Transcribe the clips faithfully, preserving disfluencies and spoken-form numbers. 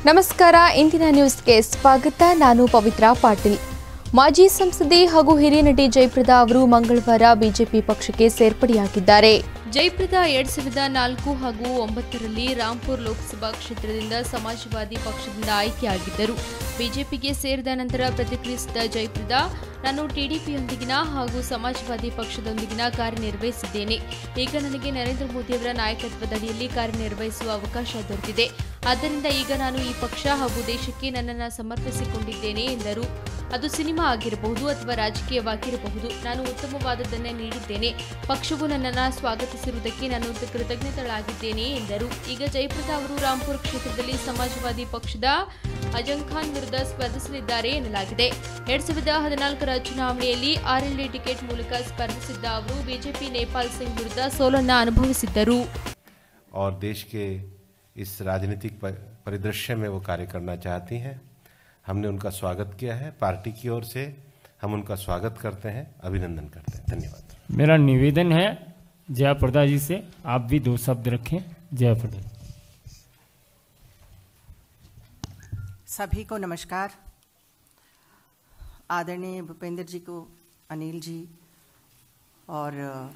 ನಮಸ್ಕಾರ. ಇಂದಿನ ನ್ಯೂಸ್ಗೆ ಸ್ವಾಗತ. ನಾನು ಪವಿತ್ರ ಪಾಟೀಲ್. ಮಾಜಿ ಸಂಸದೆ ಹಾಗೂ ಹಿರಿಯ ನಟಿ ಜಯಪ್ರದಾ ಅವರು ಮಂಗಳವಾರ ಬಿಜೆಪಿ ಪಕ್ಷಕ್ಕೆ ಸೇರ್ಪಡೆಯಾಗಿದ್ದಾರೆ. ಜಯಪ್ರದಾ ಎರಡ್ ಸಾವಿರದ ನಾಲ್ಕು ಹಾಗೂ ಒಂಬತ್ತರಲ್ಲಿ ರಾಂಪುರ ಲೋಕಸಭಾ ಕ್ಷೇತ್ರದಿಂದ ಸಮಾಜವಾದಿ ಪಕ್ಷದಿಂದ ಆಯ್ಕೆಯಾಗಿದ್ದರು. ಬಿಜೆಪಿಗೆ ಸೇರಿದ ನಂತರ ಪ್ರತಿಕ್ರಿಯಿಸಿದ ಜಯಪ್ರದಾ, ನಾನು ಟಿಡಿಪಿಯೊಂದಿಗಿನ ಹಾಗೂ ಸಮಾಜವಾದಿ ಪಕ್ಷದೊಂದಿಗಿನ ಕಾರ್ಯನಿರ್ವಹಿಸಿದ್ದೇನೆ. ಈಗ ನನಗೆ ನರೇಂದ್ರ ಮೋದಿಯವರ ನಾಯಕತ್ವದಡಿಯಲ್ಲಿ ಕಾರ್ಯನಿರ್ವಹಿಸುವ ಅವಕಾಶ ದೊರೆತಿದೆ. ಆದ್ದರಿಂದ ಈಗ ನಾನು ಈ ಪಕ್ಷ ಹಾಗೂ ದೇಶಕ್ಕೆ ನನ್ನನ್ನು ಸಮರ್ಪಿಸಿಕೊಂಡಿದ್ದೇನೆ ಎಂದರು. ಅದು ಸಿನಿಮಾ ಆಗಿರಬಹುದು ಅಥವಾ ರಾಜಕೀಯವಾಗಿರಬಹುದು, ನಾನು ಉತ್ತಮವಾದದ್ದನ್ನೇ ನೀಡಿದ್ದೇನೆ. ಪಕ್ಷವು ನನ್ನನ್ನು ಸ್ವಾಗತಿಸಿರುವುದಕ್ಕೆ ನಾನು ಕೃತಜ್ಞತಳಾಗಿದ್ದೇನೆ ಎಂದರು. ಈಗ ಜಯಪ್ರದಾ ಅವರು ರಾಂಪುರ ಕ್ಷೇತ್ರದಲ್ಲಿ ಸಮಾಜವಾದಿ ಪಕ್ಷದ ಅಜಂ ಖಾನ್ ವಿರುದ್ಧ ಸ್ಪರ್ಧಿಸಲಿದ್ದಾರೆ ಎನ್ನಲಾಗಿದೆ. ಎರಡ್ ಸಾವಿರದ ಹದಿನಾಲ್ಕರ ಚುನಾವಣೆಯಲ್ಲಿ ಆರ್ಎಲ್ಡಿ ಟಿಕೆಟ್ ಮೂಲಕ ಸ್ಪರ್ಧಿಸಿದ್ದ ಅವರು ಬಿಜೆಪಿ ನೇಪಾಲ್ ಸಿಂಗ್ ವಿರುದ್ಧ ಸೋಲನ್ನು ಅನುಭವಿಸಿದ್ದರು. और देश के इस राजनीतिक परिदृश्य में वो कार्य करना चाहती हैं. हमने उनका स्वागत किया है. पार्टी की ओर से हम उनका स्वागत करते हैं, अभिनंदन करते हैं. धन्यवाद. मेरा निवेदन है जयप्रदा जी से, आप भी दो शब्द रखें. जयप्रदा. सभी को नमस्कार. आदरणीय भूपेंद्र जी को, अनिल जी और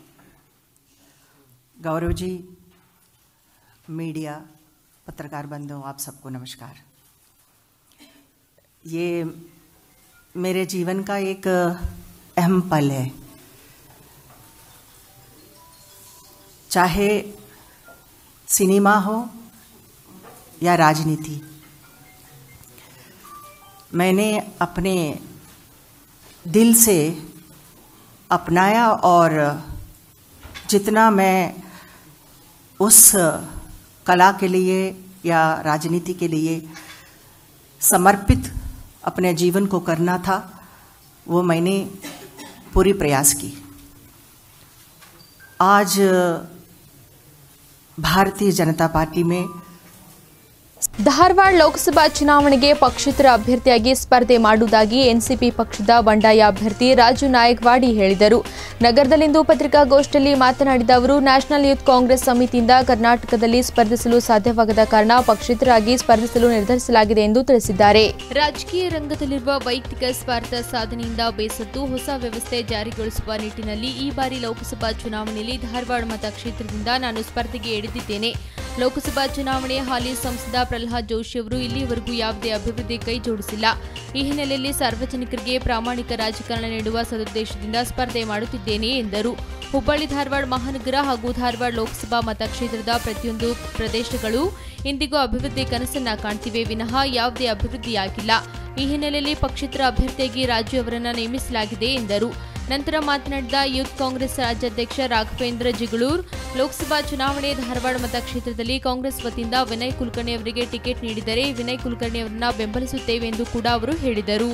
गौरव जी, मीडिया, पत्रकार बंधुओं, आप सबको नमस्कार. ये मेरे जीवन का एक अहम पल है. चाहे सिनेमा हो या राजनीति, मैंने अपने दिल से अपनाया और जितना मैं उस कला के लिए या राजनीति के लिए समर्पित अपने जीवन को करना था, वो मैंने पूरी प्रयास की. आज भारतीय जनता पार्टी में ಧಾರವಾಡ ಲೋಕಸಭಾ ಚುನಾವಣೆಗೆ ಪಕ್ಷೇತರ ಅಭ್ಯರ್ಥಿಯಾಗಿ ಸ್ಪರ್ಧೆ ಮಾಡುವುದಾಗಿ ಎನ್ಸಿಪಿ ಪಕ್ಷದ ಬಂಡಾಯ ಅಭ್ಯರ್ಥಿ ರಾಜು ನಾಯಕವಾಡಿ ಹೇಳಿದರು. ನಗರದಲ್ಲಿಂದು ಪತ್ರಿಕಾಗೋಷ್ಠಿಯಲ್ಲಿ ಮಾತನಾಡಿದ ಅವರು, ನ್ಯಾಷನಲ್ ಯೂತ್ ಕಾಂಗ್ರೆಸ್ ಸಮಿತಿಯಿಂದ ಕರ್ನಾಟಕದಲ್ಲಿ ಸ್ಪರ್ಧಿಸಲು ಸಾಧ್ಯವಾಗದ ಕಾರಣ ಪಕ್ಷೇತರಾಗಿ ಸ್ಪರ್ಧಿಸಲು ನಿರ್ಧರಿಸಲಾಗಿದೆ ಎಂದು ತಿಳಿಸಿದ್ದಾರೆ. ರಾಜಕೀಯ ರಂಗದಲ್ಲಿರುವ ವೈಯಕ್ತಿಕ ಸ್ವಾರ್ಥ ಸಾಧನೆಯಿಂದ ಬೇಸತ್ತು ಹೊಸ ವ್ಯವಸ್ಥೆ ಜಾರಿಗೊಳಿಸುವ ನಿಟ್ಟಿನಲ್ಲಿ ಈ ಬಾರಿ ಲೋಕಸಭಾ ಚುನಾವಣೆಯಲ್ಲಿ ಧಾರವಾಡ ಮತಕ್ಷೇತ್ರದಿಂದ ನಾನು ಸ್ಪರ್ಧೆಗೆ ಇಳಿದಿದ್ದೇನೆ. ಲೋಕಸಭಾ ಚುನಾವಣೆಯ ಹಾಲಿ ಸಂಸದ ಪ್ರಹ್ಲಾದ್ ಜೋಶಿ ಅವರು ಇಲ್ಲಿಯವರೆಗೂ ಯಾವುದೇ ಅಭಿವೃದ್ಧಿ ಕೈ ಜೋಡಿಸಿಲ್ಲ. ಈ ಹಿನ್ನೆಲೆಯಲ್ಲಿ ಸಾರ್ವಜನಿಕರಿಗೆ ಪ್ರಾಮಾಣಿಕ ರಾಜಕಾರಣ ನೀಡುವ ಸದುದ್ದೇಶದಿಂದ ಸ್ಪರ್ಧೆ ಮಾಡುತ್ತಿದ್ದೇನೆ ಎಂದರು. ಹುಬ್ಬಳ್ಳಿ ಧಾರವಾಡ ಮಹಾನಗರ ಹಾಗೂ ಧಾರವಾಡ ಲೋಕಸಭಾ ಮತಕ್ಷೇತ್ರದ ಪ್ರತಿಯೊಂದು ಪ್ರದೇಶಗಳು ಇಂದಿಗೂ ಅಭಿವೃದ್ಧಿ ಕನಸನ್ನ ಕಾಣ್ತಿವೆ ವಿನಃ ಯಾವುದೇ ಅಭಿವೃದ್ಧಿಯಾಗಿಲ್ಲ. ಈ ಹಿನ್ನೆಲೆಯಲ್ಲಿ ಪಕ್ಷೇತರ ಅಭ್ಯರ್ಥಿಯಾಗಿ ರಾಜು ಅವರನ್ನು ನೇಮಿಸಲಾಗಿದೆ ಎಂದರು. ನಂತರ ಮಾತನಾಡಿದ ಯೂತ್ ಕಾಂಗ್ರೆಸ್ ರಾಜ್ಯಾಧ್ಯಕ್ಷ ರಾಘವೇಂದ್ರ ಜಿಗಳೂರ್, ಲೋಕಸಭಾ ಚುನಾವಣೆ ಧಾರವಾಡ ಮತಕ್ಷೇತ್ರದಲ್ಲಿ ಕಾಂಗ್ರೆಸ್ ವತಿಯಿಂದ ವಿನಯ್ ಕುಲಕರ್ಣಿ ಅವರಿಗೆ ಟಿಕೆಟ್ ನೀಡಿದರೆ ವಿನಯ್ ಕುಲಕರ್ಣಿ ಅವರನ್ನ ಬೆಂಬಲಿಸುತ್ತೇವೆ ಎಂದು ಕೂಡ ಅವರು ಹೇಳಿದರು.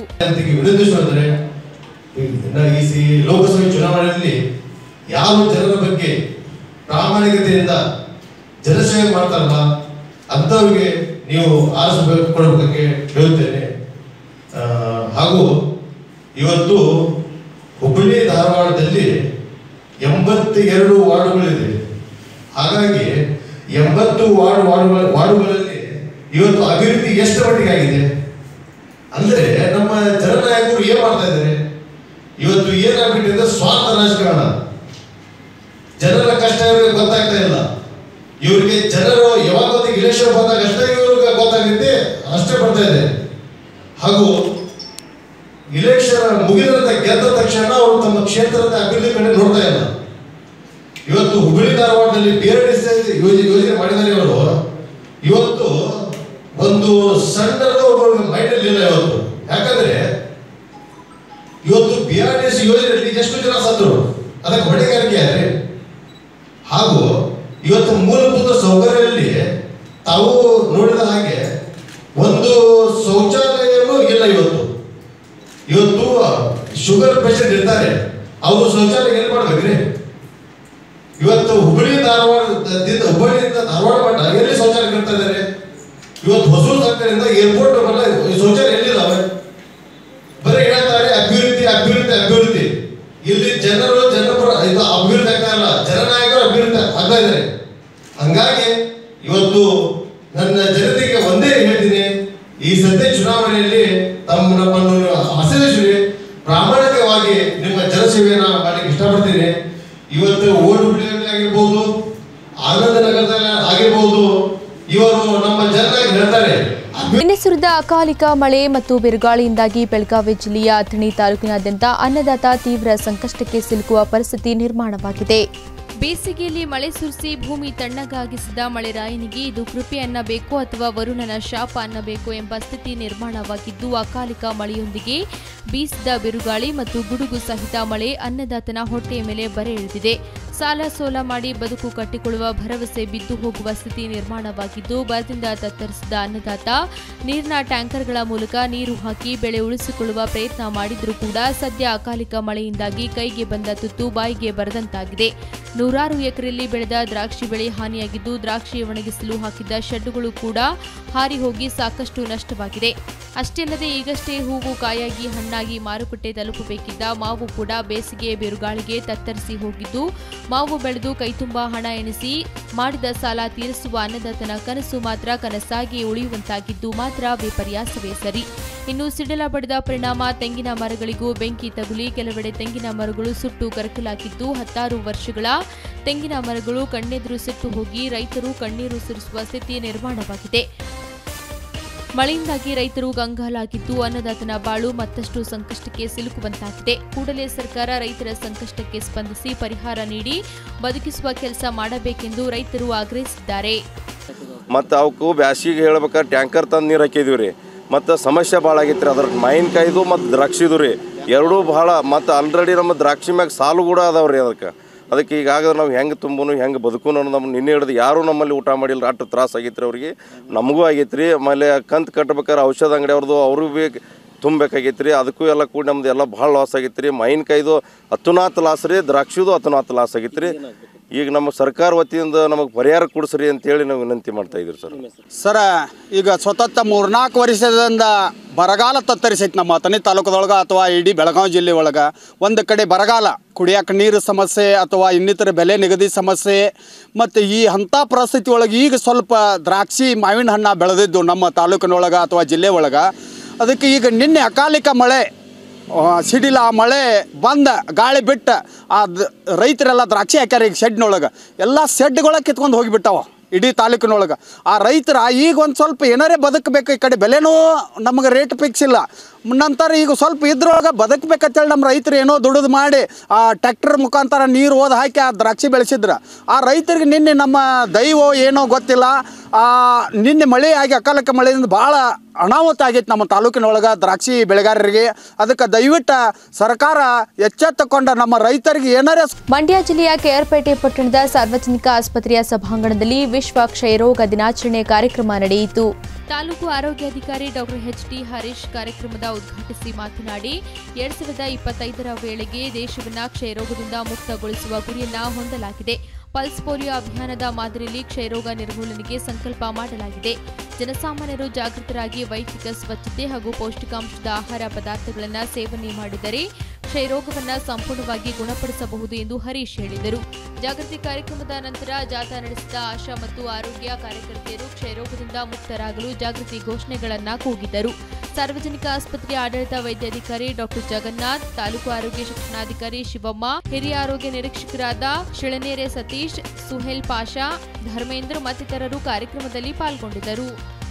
ಲೋಕಸಭೆ ಚುನಾವಣೆಯಲ್ಲಿ ಯಾವ ಜನರ ಬಗ್ಗೆ ಪ್ರಾಮಾಣಿಕತೆಯಿಂದ ಜನಸೇವೆ ಮಾಡ್ತಾರಲ್ಲ ಅಂತವರಿಗೆ ನೀವು ಆರಿಸಬೇಕು ಕೊಡಬೇಕಕ್ಕೆ ಹೇಳುತ್ತೇನೆ. ಹಾಗೂ ಇವತ್ತು ಹುಬ್ಬಳ್ಳಿ ಧಾರವಾಡದಲ್ಲಿ ಎಂಬತ್ತೆರಡು ವಾರ್ಡುಗಳಿದೆ. ಹಾಗಾಗಿ ಎಂಬತ್ತು ವಾರ್ಡ್ ವಾರ್ಡ್ ವಾರ್ಡುಗಳಲ್ಲಿ ಇವತ್ತು ಅಭಿವೃದ್ಧಿ ಎಷ್ಟು ಮಟ್ಟಿಗೆ ಆಗಿದೆ ಅಂದ್ರೆ ನಮ್ಮ ಜನನಾಯಕರು ಏನ್ ಮಾಡ್ತಾ ಇದ್ದಾರೆ, ಇವತ್ತು ಏನಾಗ್ಬಿಟ್ಟಿದೆ, ಸ್ವಾರ್ಥ ರಾಜಕಾರಣ. ಜನರ ಕಷ್ಟ ಇವರಿಗೆ ಗೊತ್ತಾಗ್ತಾ ಇಲ್ಲ. ಇವರಿಗೆ ಜನರು ಯಾವಾಗ ಇಲೆಕ್ಷನ್ ಬಂದಾಗ ಅಷ್ಟೇ ಇವ್ರಿಗೆ ಗೊತ್ತಾಗುತ್ತೆ, ಅಷ್ಟೇ ಬರ್ತಾ ಇದೆ. ಹಾಗೂ ಇಲೆಕ್ಷನ್ ಮುಗಿದ ಗೆದ್ದ ತಕ್ಷಣ ಅವರು ತಮ್ಮ ಕ್ಷೇತ್ರದ ಅಭಿವೃದ್ಧಿ ಕಡೆ ನೋಡ್ತಾ ಇಲ್ಲ. ಇವತ್ತು ಹುಬ್ಬಳ್ಳಿ ಧಾರವಾಡದಲ್ಲಿ ಬೇರೆ ಯೋಜನೆ ಮಾಡಿದ್ದಾರೆ ಅವರು. ಇವತ್ತು ಒಂದು ಸಣ್ಣದು ಮೈಂಡಲ್ಲಿ ಇಲ್ಲ ಇವತ್ತು. ಯಾಕಂದ್ರೆ ಇವತ್ತು ಬಿ ಆರ್ ಎಸ್ ಯೋಜನೆಯಲ್ಲಿ ಎಷ್ಟು ಜನ ಸತ್ರು, ಅದಕ್ಕೆ ಹೊಣೆಗಾರಿಕೆ ಯಾರೇ. ಹಾಗೂ ಇವತ್ತು ಮೂಲಭೂತ ಸೌಕರ್ಯದಲ್ಲಿ ತಾವು ನೋಡಿದ ಹಾಗೆ ಒಂದು ಶೌಚಾಲಯನೂ ಇಲ್ಲ. ಇವತ್ತು ಇವತ್ತು ಶುಗರ್ ಪೇಷಂಟ್ ಇರ್ತಾರೆ, ಅವರು ಶೌಚಾಲಯ ಎಲ್ಲಿ ಮಾಡ್ಬೇಕ್ರಿ? ಇವತ್ತು ಹುಬ್ಬಳ್ಳಿ ಧಾರವಾಡದಿಂದ ಹುಬ್ಬಳ್ಳಿಯಿಂದ ಧಾರವಾಡ ಮಟ್ಟ ಎಲ್ಲಿ ಶೌಚಾಲಯ ಕಟ್ತಾ ಇದ್ದಾರೆ? ಇವತ್ತು ಹೊಸೂರು ಸರ್ಕಾರದಿಂದ ಏರ್ಪೋರ್ಟ್ ಶೌಚಾಲಯ ಎಲ್ಲಿದ್ದಾವೆ? ಬರೀ ಹೇಳ್ತಾರೆ ಅಭಿವೃದ್ಧಿ ಅಭಿವೃದ್ಧಿ ಅಭಿವೃದ್ಧಿ. ಇಲ್ಲಿ ಜನರು ಜನಪರ ಇದು ಅಭಿವೃದ್ಧಿ ಆಗ್ತಾ ಇಲ್ಲ, ಜನನಾಯಕರು ಅಭಿವೃದ್ಧಿ ಆಗ್ತಾ ಇದ್ದಾರೆ. ಹಂಗಾಗಿ ಇವತ್ತು ನನ್ನ ಜನತೆಗೆ ಒಂದೇ ಹೇಳ್ತೀನಿ, ಈ ಸದ್ಯ ಚುನಾವಣೆಯಲ್ಲಿ ತಮ್ಮ ನಮ್ಮನ್ನು ಆಶೀರ್ವದಿಸಿ ಪ್ರಾಮಾಣಿಕವಾಗಿ ನಿಮ್ಮ ಜನಸೇವೆಯನ್ನು ಮಾಡಲಿಕ್ಕೆ ಇಷ್ಟಪಡ್ತೀನಿ. ಇವತ್ತು ಓಟು ಬಿಡುಗಡೆ ಆಗಿರ್ಬೋದು, ಆನಂದ ನಗರದಲ್ಲಿ ಆಗಿರ್ಬೋದು, ಇವರು ನಮ್ಮ ಜನರಾಗಿ ಹೇಳ್ತಾರೆ. ನಿನ್ನೆ ಸುರಿದ ಅಕಾಲಿಕ ಮಳೆ ಮತ್ತು ಬಿರುಗಾಳಿಯಿಂದಾಗಿ ಬೆಳಗಾವಿ ಜಿಲ್ಲೆಯ ಅಥಣಿ ತಾಲೂಕಿನಾದ್ಯಂತ ಅನ್ನದಾತ ತೀವ್ರ ಸಂಕಷ್ಟಕ್ಕೆ ಸಿಲುಕುವ ಪರಿಸ್ಥಿತಿ ನಿರ್ಮಾಣವಾಗಿದೆ. ಬೇಸಿಗೆಯಲ್ಲಿ ಮಳೆ ಸುರಿಸಿ ಭೂಮಿ ತಣ್ಣಗಾಗಿಸಿದ ಮಳೆರಾಯನಿಗೆ ಇದು ಕೃಪೆ ಅನ್ನಬೇಕು ಅಥವಾ ವರುಣನ ಶಾಪ ಅನ್ನಬೇಕು ಎಂಬ ಸ್ಥಿತಿ ನಿರ್ಮಾಣವಾಗಿದ್ದು, ಅಕಾಲಿಕ ಮಳೆಯೊಂದಿಗೆ ಬೀಸಿದ ಬಿರುಗಾಳಿ ಮತ್ತು ಗುಡುಗು ಸಹಿತ ಮಳೆ ಅನ್ನದಾತನ ಹೊಟ್ಟೆಯ ಮೇಲೆ ಬರೆ ಎಳೆದಿದೆ. ಸಾಲ ಸೋಲ ಮಾಡಿ ಬದುಕು ಕಟ್ಟಿಕೊಳ್ಳುವ ಭರವಸೆ ಬಿದ್ದು ಹೋಗುವ ಸ್ಥಿತಿ ನಿರ್ಮಾಣವಾಗಿದ್ದು, ಬರದಿಂದ ತತ್ತರಿಸಿದ ಅನ್ನದಾತ ನೀರಿನ ಟ್ಯಾಂಕರ್ಗಳ ಮೂಲಕ ನೀರು ಹಾಕಿ ಬೆಳೆ ಉಳಿಸಿಕೊಳ್ಳುವ ಪ್ರಯತ್ನ ಮಾಡಿದ್ರೂ ಕೂಡ ಸದ್ಯ ಅಕಾಲಿಕ ಮಳೆಯಿಂದಾಗಿ ಕೈಗೆ ಬಂದ ತುತ್ತು ಬಾಯಿಗೆ ಬರದಂತಾಗಿದೆ. ನೂರಾರು ಎಕರೆಯಲ್ಲಿ ಬೆಳೆದ ದ್ರಾಕ್ಷಿ ಬೆಳೆ ಹಾನಿಯಾಗಿದ್ದು, ದ್ರಾಕ್ಷಿ ಒಣಗಿಸಲು ಹಾಕಿದ್ದ ಶೆಡ್ಡುಗಳು ಕೂಡ ಹಾರಿ ಹೋಗಿ ಸಾಕಷ್ಟು ನಷ್ಟವಾಗಿದೆ. ಅಷ್ಟೇ ಅಲ್ಲದೆ ಈಗಷ್ಟೇ ಹೂವು ಕಾಯಾಗಿ ಹಣ್ಣಾಗಿ ಮಾರುಕಟ್ಟೆ ತಲುಪಬೇಕಿದ್ದ ಮಾವು ಕೂಡ ಬೇಸಿಗೆ ಬಿರುಗಾಳಿಗೆ ತತ್ತರಿಸಿ ಹೋಗಿದ್ದು, ಮಾವು ಬೆಳೆದು ಕೈತುಂಬಾ ಹಣ ಎಣಿಸಿ ಮಾಡಿದ ಸಾಲ ತೀರಿಸುವ ಅನ್ನದಾತನ ಕನಸು ಮಾತ್ರ ಕನಸಾಗಿ ಉಳಿಯುವಂತಾಗಿದ್ದು ಮಾತ್ರ ವಿಪರ್ಯಾಸವೇ ಸರಿ. ಇನ್ನು ಸಿಡಿಲ ಬಡಿದ ಪರಿಣಾಮ ತೆಂಗಿನ ಮರಗಳಿಗೂ ಬೆಂಕಿ ತಗುಲಿ ಕೆಲವೆಡೆ ತೆಂಗಿನ ಮರಗಳು ಸುಟ್ಟು ಕರಕಲಾಗಿದ್ದು, ಹತ್ತಾರು ವರ್ಷಗಳ ತೆಂಗಿನ ಮರಗಳು ಕಣ್ಣೆದುರು ಸುಟ್ಟು ಹೋಗಿ ರೈತರು ಕಣ್ಣೀರು ಸುರಿಸುವ ಸ್ಥಿತಿ ನಿರ್ಮಾಣವಾಗಿದೆ. ಮಳೆಯಿಂದಾಗಿ ರೈತರು ಕಂಗಾಲಾಗಿದ್ದು, ಅನ್ನದಾತನ ಬಾಳು ಮತ್ತಷ್ಟು ಸಂಕಷ್ಟಕ್ಕೆ ಸಿಲುಕುವಂತಾಗಿದೆ. ಕೂಡಲೇ ಸರ್ಕಾರ ರೈತರ ಸಂಕಷ್ಟಕ್ಕೆ ಸ್ಪಂದಿಸಿ ಪರಿಹಾರ ನೀಡಿ ಬದುಕಿಸುವ ಕೆಲಸ ಮಾಡಬೇಕೆಂದು ರೈತರು ಆಗ್ರಹಿಸಿದ್ದಾರೆ. ಮತ್ತು ಅವಕ್ಕೂ ಬ್ಯಾಸಿಗೆ ಹೇಳ್ಬೇಕಾದ್ರೆ ಟ್ಯಾಂಕರ್ ತಂದು ನೀರು ಹಾಕಿದೀವಿ ರೀ. ಮತ್ತು ಸಮಸ್ಯೆ ಭಾಳ ಆಗೈತೆ ರೀ. ಅದ್ರ ಮಾವಿನಕಾಯ್ದು ಮತ್ತು ದ್ರಾಕ್ಷಿದು ರೀ ಎರಡೂ ಭಾಳ. ಮತ್ತು ಆಲ್ರೆಡಿ ನಮ್ಮ ದ್ರಾಕ್ಷಿ ಮ್ಯಾಗ ಸಾಲು ಕೂಡ ಅದಾವೆ ರೀ. ಅದಕ್ಕೆ ಅದಕ್ಕೆ ಈಗಾಗಲೇ ನಾವು ಹೆಂಗೆ ತುಂಬನು ಹೆಂಗೆ ಬದುಕು ಅನ್ನೋದು ನಮ್ಮ ನಿನ್ನೆ ಹಿಡಿದು ಯಾರೂ ನಮ್ಮಲ್ಲಿ ಊಟ ಮಾಡಿಲ್ಲ. ಅಷ್ಟು ತ್ರಾಸ ಆಗೈತೆ ರೀ ಅವ್ರಿಗೆ, ನಮಗೂ ಆಗೈತೆ ರೀ. ಆಮೇಲೆ ಕಂತು ಕಟ್ಬೇಕಾದ್ರೆ ಔಷಧ ಅಂಗಡಿ ಅವ್ರದ್ದು ಅವ್ರಿಗೂ ಭೀ ತುಂಬಬೇಕಾಗೈತೆ ರೀ. ಅದಕ್ಕೂ ಎಲ್ಲ ಕೂಡ ನಮ್ದು ಎಲ್ಲ ಭಾಳ ಲಾಸ್ ಆಗೈತೆ ರೀ. ಮಾವಿನಕಾಯ್ದು ಹತ್ತುನಾತ್ ಲಾಸ್ ರೀ, ದ್ರಾಕ್ಷಿದು ಹತ್ತುನಾತ್ ಲಾಸ್ ಆಗೈತೆ ರೀ. ಈಗ ನಮ್ಮ ಸರ್ಕಾರ ವತಿಯಿಂದ ನಮಗೆ ಪರಿಹಾರ ಕೊಡಿಸ್ರಿ ಅಂತೇಳಿ ನಾವು ವಿನಂತಿ ಮಾಡ್ತಾ ಇದ್ದೀವಿ ಸರ್. ಸರ ಈಗ ಸ್ವತಂತ್ರ ಮೂರ್ನಾಲ್ಕು ವರ್ಷದಿಂದ ಬರಗಾಲ ತತ್ತರಿಸೈತೆ ನಮ್ಮ ಅಥಣಿ ತಾಲೂಕದೊಳಗೆ ಅಥವಾ ಇಡೀ ಬೆಳಗಾವಿ ಜಿಲ್ಲೆ ಒಳಗೆ. ಒಂದು ಕಡೆ ಬರಗಾಲ, ಕುಡಿಯೋಕೆ ನೀರು ಸಮಸ್ಯೆ ಅಥವಾ ಇನ್ನಿತರ ಬೆಲೆ ನಿಗದಿ ಸಮಸ್ಯೆ. ಮತ್ತು ಈ ಅಂಥ ಪರಿಸ್ಥಿತಿ ಒಳಗೆ ಈಗ ಸ್ವಲ್ಪ ದ್ರಾಕ್ಷಿ ಮಾವಿನ ಹಣ್ಣು ಬೆಳೆದಿದ್ದು ನಮ್ಮ ತಾಲೂಕಿನೊಳಗೆ ಅಥವಾ ಜಿಲ್ಲೆ ಒಳಗೆ. ಅದಕ್ಕೆ ಈಗ ನಿನ್ನೆ ಅಕಾಲಿಕ ಮಳೆ ಸಿಡಿಲ ಮಳೆ ಬಂದ ಗಾಳಿ ಬಿಟ್ಟು ಆ ರೈತರೆಲ್ಲ ದ್ರಾಕ್ಷಿ ಹಾಕ್ಯಾರ. ಈಗ ಶೆಡ್ನೊಳಗೆ ಎಲ್ಲ ಶೆಡ್ಗಳ ಕಿತ್ಕೊಂಡು ಹೋಗಿಬಿಟ್ಟಾವ ಇಡೀ ತಾಲೂಕಿನೊಳಗೆ. ಆ ರೈತರ ಈಗ ಒಂದು ಸ್ವಲ್ಪ ಏನಾರೇ ಬದುಕಬೇಕು. ಈ ಕಡೆ ಬೆಲೆನೂ ನಮಗೆ ರೇಟ್ ಫಿಕ್ಸ್ ಇಲ್ಲ. ನಂತರ ಈಗ ಸ್ವಲ್ಪ ಇದ್ರೊಳಗೆ ಬದುಕಬೇಕಂತೇಳಿ ನಮ್ಮ ರೈತರು ಏನೋ ದುಡಿದು ಮಾಡಿ ಆ ಟ್ಯಾಕ್ಟರ್ ಮುಖಾಂತರ ನೀರು ಓದಿ ಹಾಕಿ ಆ ದ್ರಾಕ್ಷಿ ಬೆಳೆಸಿದ್ರು. ಆ ರೈತರಿಗೆ ನಿನ್ನೆ ನಮ್ಮ ದೈವ ಏನೋ ಗೊತ್ತಿಲ್ಲ, ನಿನ್ನೆ ಮಳೆ ಆಗಿ ಅಕಾಲಿಕ ಮಳೆಯಿಂದ ಭಾಳ ಅನಾಹುತ ಆಗೈತೆ ನಮ್ಮ ತಾಲೂಕಿನೊಳಗೆ ದ್ರಾಕ್ಷಿ ಬೆಳೆಗಾರರಿಗೆ. ಅದಕ್ಕೆ ದಯವಿಟ್ಟು ಸರ್ಕಾರ ಎಚ್ಚೆತ್ತುಕೊಂಡ ನಮ್ಮ ರೈತರಿಗೆ ಏನಾರೇ. ಮಂಡ್ಯ ಜಿಲ್ಲೆಯ ಕೆಆರ್ಪೇಟೆ ಪಟ್ಟಣದ ಸಾರ್ವಜನಿಕ ಆಸ್ಪತ್ರೆಯ ಸಭಾಂಗಣದಲ್ಲಿ ವಿಶ್ವ ಕ್ಷಯರೋಗ ದಿನಾಚರಣೆ ಕಾರ್ಯಕ್ರಮ ನಡೆಯಿತು. ತಾಲೂಕು ಆರೋಗ್ಯಾಧಿಕಾರಿ ಡಾಕ್ಟರ್ ಎಚ್ ಟಿ ಹರೀಶ್ ಕಾರ್ಯಕ್ರಮದ ಉದ್ಘಾಟಿಸಿ ಮಾತನಾಡಿ, ಎರಡ್ ಸಾವಿರದ ಇಪ್ಪತ್ತೈದರ ವೇಳೆಗೆ ದೇಶವನ್ನು ಕ್ಷಯರೋಗದಿಂದ ಮುಕ್ತಗೊಳಿಸುವ ಗುರಿಯನ್ನ ಹೊಂದಲಾಗಿದೆ. ಪಲ್ಸ್ ಪೋಲಿಯೋ ಅಭಿಯಾನದ ಮಾದರಿಯಲ್ಲಿ ಕ್ಷಯರೋಗ ನಿರ್ಮೂಲನೆಗೆ ಸಂಕಲ್ಪ ಮಾಡಲಾಗಿದೆ. ಜನಸಾಮಾನ್ಯರು ಜಾಗೃತರಾಗಿ ವೈಯಕ್ತಿಕ ಸ್ವಚ್ಛತೆ ಹಾಗೂ ಪೌಷ್ಟಿಕಾಂಶದ ಆಹಾರ ಪದಾರ್ಥಗಳನ್ನು ಸೇವನೆ ಮಾಡಿದರೆ ಕ್ಷಯರೋಗವನ್ನು ಸಂಪೂರ್ಣವಾಗಿ ಗುಣಪಡಿಸಬಹುದು ಎಂದು ಹರೀಶ್ ಹೇಳಿದರು. ಜಾಗೃತಿ ಕಾರ್ಯಕ್ರಮದ ನಂತರ ಜಾಥಾ ನಡೆಸಿದ ಆಶಾ ಮತ್ತು ಆರೋಗ್ಯ ಕಾರ್ಯಕರ್ತೆಯರು ಕ್ಷಯರೋಗದಿಂದ ಮುಕ್ತರಾಗಲು ಜಾಗೃತಿ ಘೋಷಣೆಗಳನ್ನು ಕೂಗಿದರು. ಸಾರ್ವಜನಿಕ ಆಸ್ಪತ್ರೆಯ ಆಡಳಿತ ವೈದ್ಯಾಧಿಕಾರಿ ಡಾಕ್ಟರ್ ಜಗನ್ನಾಥ್, ತಾಲೂಕು ಆರೋಗ್ಯ ಶಿಕ್ಷಣಾಧಿಕಾರಿ ಶಿವಮ್ಮ, ಹಿರಿಯ ಆರೋಗ್ಯ ನಿರೀಕ್ಷಕರಾದ ಶಿಳನೇರೆ ಸತೀಶ್, ಸುಹೇಲ್ ಪಾಷಾ, ಧರ್ಮೇಂದ್ರ ಮತ್ತಿತರರು ಕಾರ್ಯಕ್ರಮದಲ್ಲಿ ಪಾಲ್ಗೊಂಡಿದ್ದರು.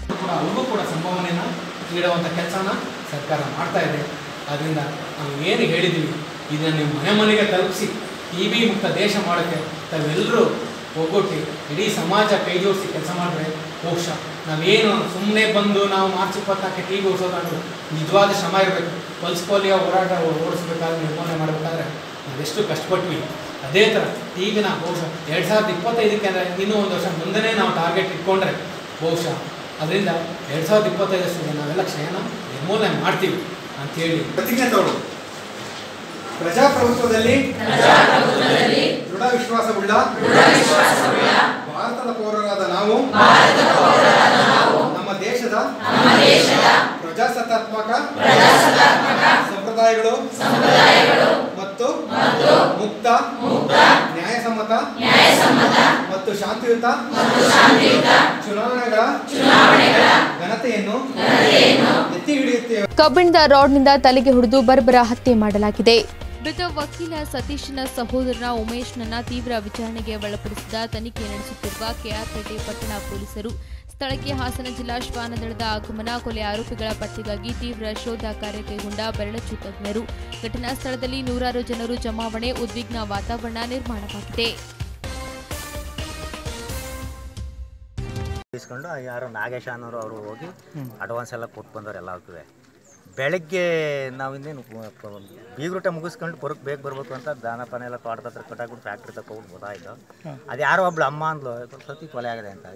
ಸರ್ಕಾರ ಮಾಡ್ತಾ ಇದೆ. ಆದ್ದರಿಂದ ನಾವು ಏನು ಹೇಳಿದ್ದೀವಿ ಇದನ್ನು ನೀವು ಮನೆ ಮನೆಗೆ ತಲುಪಿಸಿ ಟಿ ಬಿ ಮುಕ್ತ ದೇಶ ಮಾಡೋಕ್ಕೆ ತಾವೆಲ್ಲರೂ ಒಗ್ಗೂಡಿ ಇಡೀ ಸಮಾಜ ಕೈ ಜೋಡಿಸಿ ಕೆಲಸ ಮಾಡಿದ್ರೆ ಬಹುಶಃ ನಾವೇನು ಸುಮ್ಮನೆ ಬಂದು ನಾವು ಮಾರ್ಚ್ ಇಪ್ಪತ್ತಾಕೆ ಟಿ ಬಿ ಓಡಿಸೋದಾದ್ರು ನಿಜವಾದ ಶ್ರಮ ಇರಬೇಕು. ಪಲ್ಸ್ ಪೋಲಿಯೋ ಹೋರಾಟ ಓಡಿಸ್ಬೇಕಾದ್ರೆ ನಿರ್ವಹಣೆ ಮಾಡಬೇಕಾದ್ರೆ ನಾವೆಷ್ಟು ಕಷ್ಟಪಟ್ವಿ. ಅದೇ ಥರ ಟಿ ಬಿನ ಬಹುಶಃ ಎರಡು ಸಾವಿರದ ಇಪ್ಪತ್ತೈದಕ್ಕೆ ಅಂದರೆ ಇನ್ನೂ ಒಂದು ವರ್ಷ ಮುಂದೆ ನಾವು ಟಾರ್ಗೆಟ್ ಇಟ್ಕೊಂಡ್ರೆ ಬಹುಶಃ ಅದರಿಂದ ಎರಡು ಸಾವಿರದ ಇಪ್ಪತ್ತೈದರಷ್ಟಿಗೆ ನಾವೆಲ್ಲ ಕ್ಷಯನ ನಿರ್ಮೂಲನೆ ಮಾಡ್ತೀವಿ ಅಂತೇಳಿ ಪ್ರತಿಜ್ಞೆ ತಗೊಳ್ಳೋದು. ಪ್ರಜಾಪ್ರಭುತ್ವದಲ್ಲಿ ದೃಢ ವಿಶ್ವಾಸವುಳ್ಳ ಭಾರತದ ಪೌರರಾದ ನಾವು ನಮ್ಮ ದೇಶದ ಪ್ರಜಾಸತ್ತಾತ್ಮಕ ಸಂಪ್ರದಾಯಗಳು ಮತ್ತು ಮುಕ್ತ ನ್ಯಾಯಸಮ್ಮತ ಮತ್ತು ಶಾಂತಿಯುತ ಚುನಾವಣೆಗಳ ಘನತೆಯನ್ನು ಎತ್ತಿ ಹಿಡಿಯುತ್ತೇವೆ. ಕಬ್ಬಿಣದ ರಾಡ್ನಿಂದ ತಲೆಗೆ ಹೊಡೆದು ಬರ್ಬರ ಹತ್ಯೆ ಮಾಡಲಾಗಿದೆ. ಮೃತ ವಕೀಲ ಸತೀಶ್ನ ಸಹೋದರನ ಉಮೇಶ್ನನ್ನ ತೀವ್ರ ವಿಚಾರಣೆಗೆ ಒಳಪಡಿಸಿದ ತನಿಖೆ ನಡೆಸುತ್ತಿರುವ ಕೆಆರ್ಪೇಟೆ ಪಟ್ಟಣ ಪೊಲೀಸರು ಸ್ಥಳಕ್ಕೆ ಹಾಸನ ಜಿಲ್ಲಾ ಶ್ವಾನದಳದ ಆಗಮನ, ಕೊಲೆ ಆರೋಪಿಗಳ ಪತ್ತೆಗಾಗಿ ತೀವ್ರ ಶೋಧ ಕಾರ್ಯ ಕೈಗೊಂಡ ಬೆರಳಚ್ಚು ತಜ್ಞರು, ಘಟನಾ ಸ್ಥಳದಲ್ಲಿ ನೂರಾರು ಜನರು ಜಮಾವಣೆ, ಉದ್ವಿಗ್ನ ವಾತಾವರಣ ನಿರ್ಮಾಣವಾಗಿದೆ. ಇಸ್ಕೊಂಡು ಯಾರೋ ನಾಗೇಶ್ ಅನ್ನೋರು ಅವರು ಹೋಗಿ ಅಡ್ವಾನ್ಸ್ ಎಲ್ಲ ಕೊಟ್ಟು ಬಂದವರು ಎಲ್ಲ ಆಗ್ತದೆ. ಬೆಳಗ್ಗೆ ನಾವಿಂದೇನು ಬೀಗ್ರೂಟ ಮುಗಿಸ್ಕೊಂಡು ಬರೋಕ್ಕೆ ಬೇಗ ಬರಬೇಕು ಅಂತ ದಾನ ಪಾನ ಎಲ್ಲ ತೋಟದ ಹತ್ರ ಕಟ್ಟಾಕ್ಬಿಟ್ಟು ಫ್ಯಾಕ್ಟ್ರಿ ತಗೊಂಡು ಗೊತ್ತಾಯಿತು. ಅದು ಯಾರೋ ಒಬ್ಳು ಅಮ್ಮ ಅಂದ್ಲು, ಸತಿ ಕೊಲೆ ಆಗಿದೆ ಅಂತ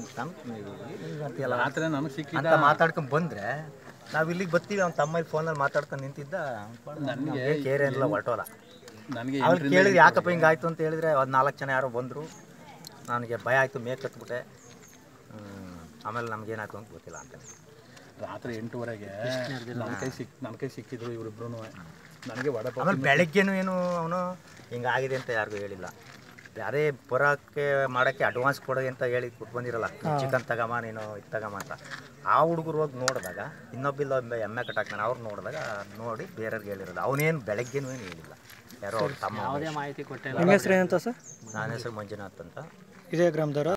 ಅಂತ ಮಾತಾಡ್ಕೊಂಡು ಬಂದರೆ ನಾವು ಇಲ್ಲಿಗೆ ಬರ್ತೀವಿ. ಅವ್ನ ತಮ್ಮ ಫೋನಲ್ಲಿ ಮಾತಾಡ್ಕೊಂಡು ನಿಂತಿದ್ದ, ನನಗೆ ಕೇರೆ ಎಲ್ಲ ಹೊರಟೋಲ್ಲ. ನನಗೆ ಅವ್ರು ಕೇಳಿದ್ರೆ ಯಾಕಪ್ಪ ಹಿಂಗಾಯ್ತು ಅಂತ ಹೇಳಿದ್ರೆ ಒಂದು ನಾಲ್ಕು ಜನ ಯಾರೋ ಬಂದರು. ನನಗೆ ಭಯ ಆಯಿತು, ಮೇಕ್ ಕತ್ಬಿಟ್ಟೆ. ಆಮೇಲೆ ನಮ್ಗೇನಾಯ್ತು ಅಂತ ಗೊತ್ತಿಲ್ಲ ಅಂತ. ರಾತ್ರಿ ಎಂಟುವರೆಗೆ ನನ್ನ ಕೈ ಸಿಕ್ ನನ್ನ ಕೈ ಸಿಕ್ಕಿದ್ರು ಇವರಿಬ್ರು. ನನಗೆ ವಡ ಆಮೇಲೆ ಬೆಳಗ್ಗೆನೂ ಏನು ಅವನು ಹಿಂಗಾಗಿದೆ ಅಂತ ಯಾರಿಗೂ ಹೇಳಿಲ್ಲ. ಯಾರೇ ಬರೋಕ್ಕೆ ಮಾಡೋಕ್ಕೆ ಅಡ್ವಾನ್ಸ್ ಕೊಡೋದು ಅಂತ ಹೇಳಿ ಕೊಟ್ಟು ಬಂದಿರಲ್ಲ, ಚಿಕನ್ ತಗಮ್ಮ ನೀನು ಇದು ತಗಮ್ಮ ಅಂತ. ಆ ಹುಡುಗರು ಹೋಗಿ ನೋಡಿದಾಗ ಇನ್ನೊಬ್ಬಿಲ್ಲ ಎಮ್ಮೆ ಕಟ್ಟಾಕ್ತಾನೆ, ಅವ್ರು ನೋಡಿದಾಗ ನೋಡಿ ಬೇರೆಯವ್ರಿಗೆ ಹೇಳಿರೋದು. ಅವನೇನು ಬೆಳಗ್ಗೆನೂ ಏನು ಹೇಳಿಲ್ಲ. ಯಾರೋ ಅವ್ರ ತಮ್ಮ. ಯಾವುದೇ ಮಾಹಿತಿ ಕೊಟ್ಟಿಲ್ಲ. ನಿಮ್ಮ ಹೆಸರು ಏನಂತ ಸರ್? ನನ್ನ ಹೆಸರು ಮಂಜುನಾಥ್ ಅಂತ. ಇದೇ ಗ್ರಾಮದವರ?